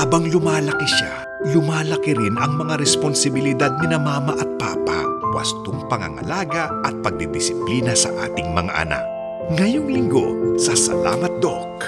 Habang lumalaki siya, lumalaki rin ang mga responsibilidad ni na mama at papa, wastong pangangalaga at pagdidisiplina sa ating mga anak. Ngayong linggo, sa Salamat Doc.